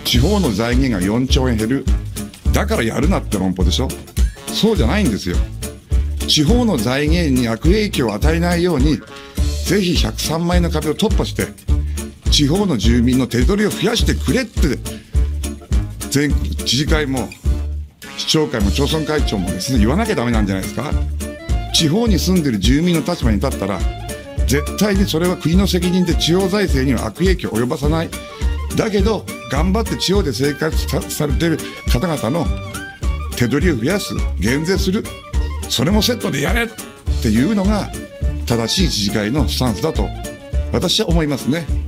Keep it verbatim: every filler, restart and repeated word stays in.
地方の財源がよんちょうえん減る。だからやるなって論法でしょ。そうじゃないんですよ。地方の財源に悪影響を与えないように、ぜひひゃくさんまんえんの壁を突破して、地方の住民の手取りを増やしてくれって、全国知事会も市長会も町村会長もですね、言わなきゃダメなんじゃないですか。地方に住んでる住民の立場に立ったら、絶対にそれは国の責任で地方財政には悪影響を及ばさない。だけど、頑張って地方で生活されている方々の手取りを増やす、減税する、それもセットでやれっていうのが正しい知事会のスタンスだと私は思いますね。